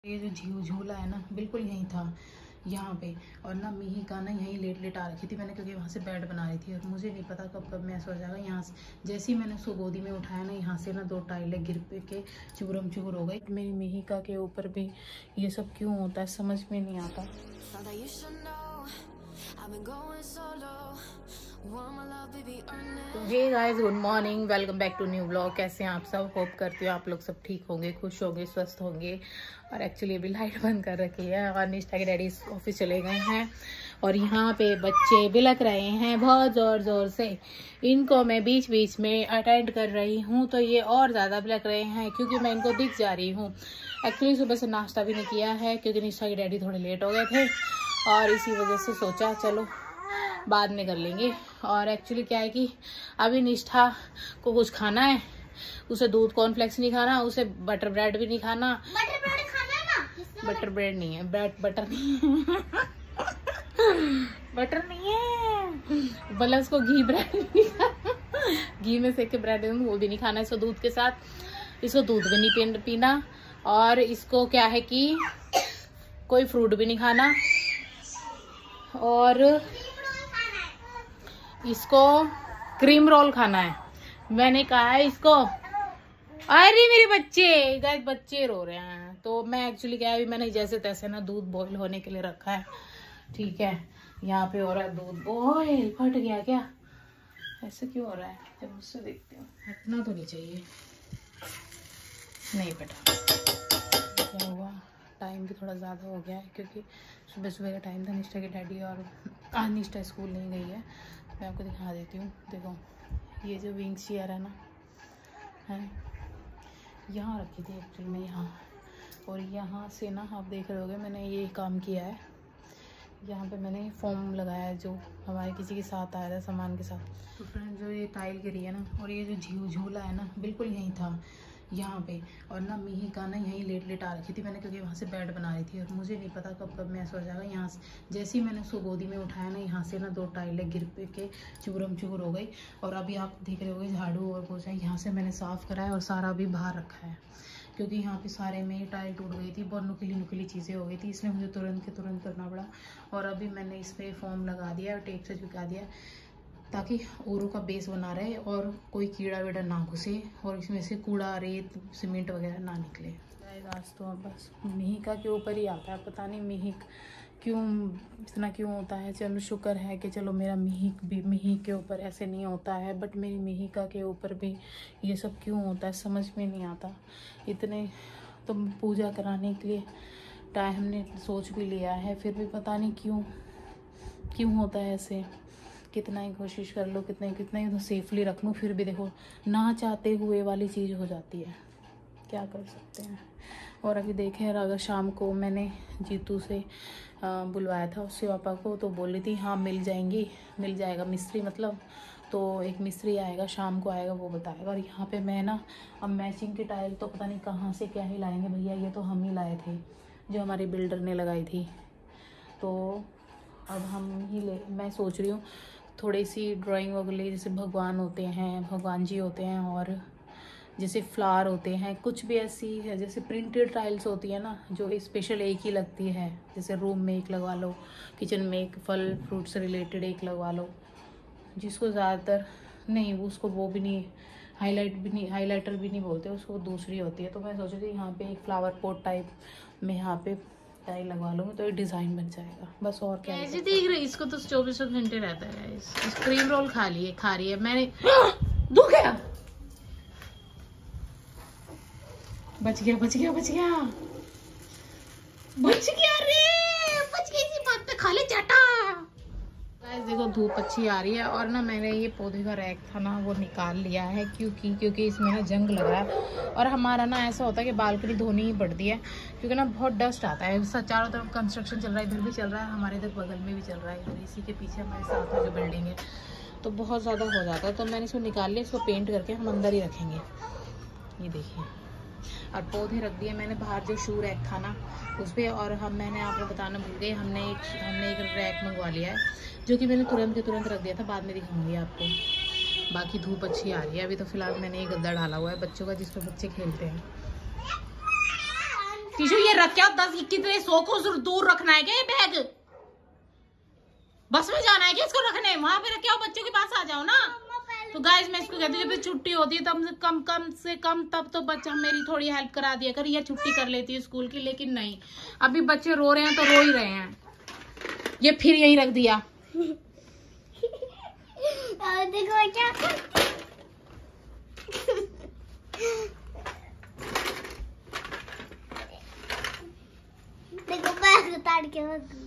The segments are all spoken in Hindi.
ये जो झूला है ना बिल्कुल यहीं था यहाँ पे। और ना मिही का ना यहीं लेट लेट आ रखी थी मैंने, क्योंकि वहाँ से बेड बना रही थी और मुझे नहीं पता कब कब मैस हो जाएगा। यहाँ से जैसे ही मैंने उसको गोदी में उठाया ना, यहाँ से ना 2 टाइलें गिर पे के चूरम चूर हो गई। मेरी मिहिका के ऊपर भी ये सब क्यों होता है समझ में नहीं आता। तो hey guys, good morning, welcome back to new blog. कैसे हैं आप सब? होप करती हूँ आप लोग सब ठीक होंगे, खुश होंगे, स्वस्थ होंगे। और एक्चुअली अभी लाइट बंद कर रखी है और निष्ठा के डैडी ऑफिस चले गए हैं और यहाँ पे बच्चे बिलक रहे हैं बहुत ज़ोर ज़ोर से। इनको मैं बीच बीच में अटेंड कर रही हूँ तो ये और ज़्यादा बिलक रहे हैं क्योंकि मैं इनको दिख जा रही हूँ। एक्चुअली सुबह से नाश्ता भी नहीं किया है क्योंकि निष्ठा के डैडी थोड़े लेट हो गए थे और इसी वजह से सोचा चलो बाद में कर लेंगे। और एक्चुअली क्या है कि अभी निष्ठा को कुछ खाना है, उसे दूध कॉर्नफ्लेक्स नहीं खाना, उसे बटर ब्रेड भी नहीं खाना। बटर ब्रेड नहीं है, बटर नहीं है बटर नहीं है, भला उसको घी ब्रेड नहीं खाना, घी में सेक के ब्रेड वो भी नहीं खाना। इसको दूध के साथ, इसको दूध भी नहीं पीना और इसको क्या है कि कोई फ्रूट भी नहीं खाना और इसको क्रीम रोल खाना है। मैंने कहा है इसको। अरे मेरे बच्चे रो रहे हैं। तो मैं एक्चुअली क्या है, मैंने जैसे तैसे ना दूध बॉईल होने के लिए रखा है, ठीक है। यहाँ पे हो रहा है दूध बॉईल। फट गया क्या? ऐसे क्यों हो रहा है? जब मुझसे देखती हूँ, हटना तो नहीं चाहिए। नहीं फटा। क्या हुआ? टाइम भी थोड़ा ज़्यादा हो गया है क्योंकि सुबह सुबह का टाइम था। निष्ठा के डैडी और आज निष्ठा स्कूल नहीं गई है। मैं आपको दिखा देती हूँ। देखो ये जो विंग चेयर है ना, है यहाँ रखी थी एक्चुअली में यहाँ, और यहाँ से ना आप देख रहे होगे मैंने ये काम किया है। यहाँ पे मैंने फोम लगाया है जो हमारे किसी के साथ आया था सामान के साथ। तो फ्रेंड जो ये टाइल गिरी है ना, और ये जो झूला है ना बिल्कुल यहीं था यहाँ पे। और ना मिही का ना यहीं लेट लेट आ रखी थी मैंने, क्योंकि वहाँ से बेड बना रही थी और मुझे नहीं पता कब कब मैस हो जाएगा। यहाँ से जैसे ही मैंने उसको गोदी में उठाया ना, यहाँ से ना 2 टाइलें गिर पे के चूरम चूर हो गई। और अभी आप देख रहे होगे झाड़ू और पोछा यहाँ से मैंने साफ़ करा है और सारा अभी बाहर रखा है क्योंकि यहाँ पे सारे में टाइल टूट गई थी, बहुत नुकीली चीज़ें हो गई थी, इसलिए मुझे तुरंत के तुरंत करना पड़ा। और अभी मैंने इस पर फोम लगा दिया और टेप से चिपका दिया ताकि ओरू का बेस बना रहे और कोई कीड़ा वीड़ा ना घुसे और इसमें से कूड़ा रेत सीमेंट वगैरह ना निकले। आज तो अब बस मिहिका के ऊपर ही आता है, पता नहीं मिहिक क्यों इतना क्यों होता है। चलो शुक्र है कि चलो मेरा मिहिक के ऊपर ऐसे नहीं होता है, बट मेरी मिहिका के ऊपर भी ये सब क्यों होता है समझ में नहीं आता। इतने तो पूजा कराने के लिए टाइम हमने सोच भी लिया है, फिर भी पता नहीं क्यों होता है ऐसे। कितना ही कोशिश कर लो, कितना ही तो सेफली रख लूँ, फिर भी देखो ना चाहते हुए वाली चीज़ हो जाती है, क्या कर सकते हैं। और अभी देखें, अगर शाम को मैंने जीतू से बुलवाया था उससे पापा को, तो बोल रही थी हाँ मिल जाएगा मिस्त्री, मतलब तो एक मिस्त्री आएगा शाम को आएगा, वो बताएगा। और यहाँ पे मैं ना अब मैचिंग की टाइल तो पता नहीं कहाँ से क्या ही लाएंगे भैया, ये तो हम ही लाए थे जो हमारे बिल्डर ने लगाई थी। तो अब मैं सोच रही हूँ थोड़ी सी ड्राइंग वगैरह, जैसे भगवान होते हैं, भगवान जी होते हैं और जैसे फ्लावर होते हैं, कुछ भी ऐसी है जैसे प्रिंटेड टाइल्स होती है ना जो स्पेशल एक ही लगती है, जैसे रूम में एक लगवा लो, किचन में एक, फल फ्रूट से रिलेटेड एक लगवा लो, जिसको ज़्यादातर नहीं उसको वो भी नहीं हाईलाइटर भी नहीं बोलते उसको, दूसरी होती है। तो मैं सोच रही थी यहाँ पे एक फ्लावर पॉट टाइप में यहाँ पे टाइल लगवा लूँगी तो ये डिज़ाइन बन जाएगा, बस। और क्या ऐसे देख रही, इसको तो 24 घंटे रहता है। इस क्रीम रोल खा रही है मैंने। दो गया, बच गया रे, बच गई इसी बात पे खा ले चाटा। देखो धूप अच्छी आ रही है और ना मैंने ये पौधे का रैक था ना वो निकाल लिया है क्योंकि इसमें ना जंग लग रहा है। और हमारा ना ऐसा होता है कि बालकनी धोनी ही पड़ती है क्योंकि ना बहुत डस्ट आता है। चारों तरफ कंस्ट्रक्शन चल रहा है, इधर भी चल रहा है, हमारे इधर बगल में भी चल रहा है, इधर इसी के पीछे हमारे साथ में जो बिल्डिंग है, तो बहुत ज़्यादा हो जाता है। तो मैंने इसको निकाल लिया, इसको पेंट करके हम अंदर ही रखेंगे। ये देखिए, और पौधे रख दिए मैंने बाहर जो शू रैक था ना उस पर। और मैंने आपको बताना भूल गई, हमने एक रैक मंगवा लिया है जो कि मैंने तुरंत के तुरंत रख दिया था, बाद में दिखाऊंगी आपको। बाकी धूप अच्छी आ रही है। अभी तो फिलहाल मैंने ये गद्दा डाला हुआ है बच्चों का, जिस पर बच्चे खेलते हैं। टीशू ये रख क्या 10-21 100 को दूर रखना है क्या ये बैग? बस में जाना है क्या इसको रखने? वहां पे रख के आओ, बच्चों के पास आ जाओ ना। तो गाइस मैं इसको कहती हूँ जब छुट्टी होती है तब कम से कम तब तो बच्चा मेरी थोड़ी हेल्प करा दिया कर, या छुट्टी कर लेती है स्कूल की। लेकिन नहीं, अभी बच्चे रो रहे हैं तो रो ही रहे हैं। ये फिर यही रख दिया। देखो क्या देखो बैग उतार के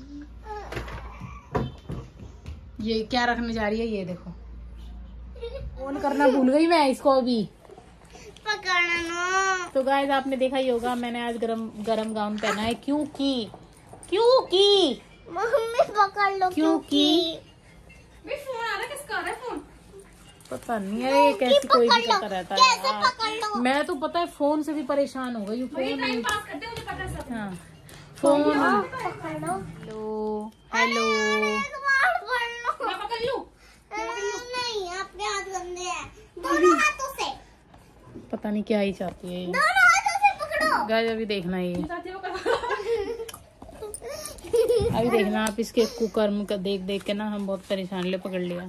ये क्या रखने जा रही है ये देखो। फोन करना भूल गई मैं इसको अभी पकड़ना। तो गाइस आपने देखा ही होगा मैंने आज गरम गाउन पहना है क्योंकि मम्मी पकड़ लो। क्योंकि फोन आ रहा, किसका आ रहा है फोन? पता नहीं है कैसे कोई भी करता रहता कैसे है पकड़ लो? मैं तो पता है फोन से भी परेशान हो गई। टाइम पास करते मुझे पता सब। हाँ फोन। पकड़ लो। हेलो मैं पकड़ लूं? नहीं, आपके हाथ गंदे हैं। दोनों हाथों से। पता नहीं क्या ही चाहती है ये। दोनों हाथों से पकड़ो। गाइस अभी देखना ये अभी देखना आप इसके कुकर्म का देख के ना हम बहुत परेशान ले पकड़ लिया।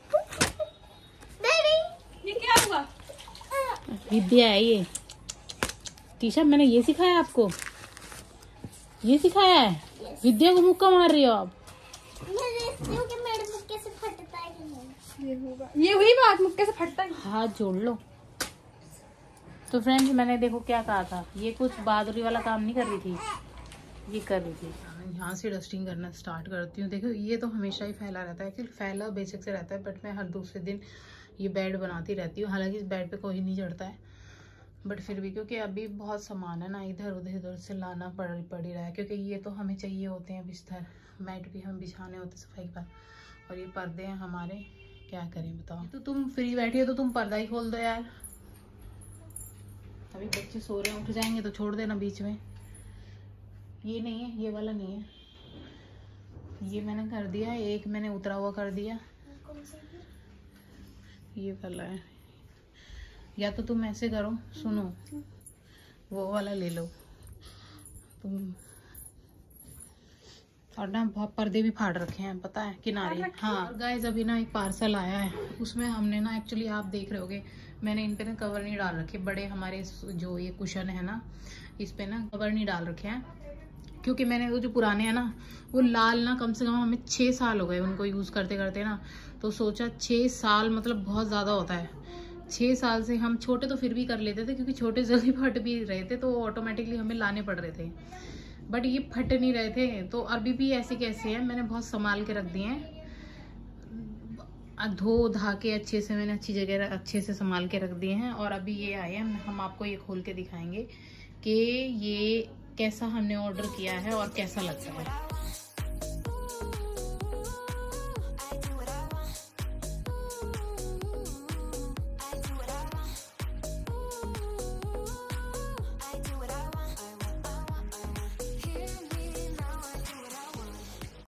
ये क्या हुआ? विद्या है ये। टीशा मैंने ये सिखाया आपको, ये सिखाया है। विद्या को मुक्का मार रही हो आप। मेरे मुक्के से फटता है कि नहीं? ये हुई बात, मुक्के से फटता है। हाथ जोड़ लो। तो फ्रेंड्स मैंने देखो क्या कहा था, ये कुछ बहादुरी वाला काम नहीं कर रही थी, ये कर रही थी। यहाँ से डस्टिंग करना स्टार्ट करती हूँ। देखो ये तो हमेशा ही फैला रहता है, एक्चुअली फैला बेसिक से रहता है, बट मैं हर दूसरे दिन ये बेड बनाती रहती हूँ। हालांकि इस बेड पे कोई नहीं चढ़ता है, बट फिर भी क्योंकि अभी बहुत सामान है ना, इधर से लाना पड़ ही रहा है, क्योंकि ये तो हमें चाहिए होते हैं बिस्तर, मैट भी हम बिछाने होते सफाई पर, और ये पर्दे हैं हमारे, क्या करें बताओ। तो तुम फ्री बैठी हो तो तुम पर्दा ही खोल दो यार। अभी बच्चे सो रहे हैं, उठ जाएंगे तो छोड़ देना बीच में। ये नहीं है, ये वाला नहीं है, ये मैंने कर दिया, एक मैंने उतरा हुआ कर दिया, ये वाला है। या तो तुम ऐसे करो, सुनो वो वाला ले लो तुम। और ना बहुत पर्दे भी फाड़ रखे हैं पता है किनारे। हाँ गाइस अभी ना एक पार्सल आया है, उसमें हमने ना एक्चुअली आप देख रहे होगे मैंने इन पे ना कवर नहीं डाल रखे, बड़े हमारे जो ये कुशन है ना इस पे ना कवर नहीं डाल रखे हैं, क्योंकि मैंने वो जो पुराने हैं ना वो लाल ना कम से कम हमें 6 साल हो गए उनको यूज करते करते ना, तो सोचा 6 साल मतलब बहुत ज्यादा होता है। 6 साल से हम छोटे तो फिर भी कर लेते थे, क्योंकि छोटे जल्दी फट भी रहे थे तो ऑटोमेटिकली हमें लाने पड़ रहे थे, बट ये फट नहीं रहे थे। तो अभी भी ऐसे कैसे हैं, मैंने बहुत संभाल के रख दिए हैं, धो धा के अच्छे से मैंने अच्छी जगह अच्छे से संभाल के रख दिए हैं। और अभी ये आए हैं, हम आपको ये खोल के दिखाएंगे कि ये कैसा हमने ऑर्डर किया है और कैसा लगता है।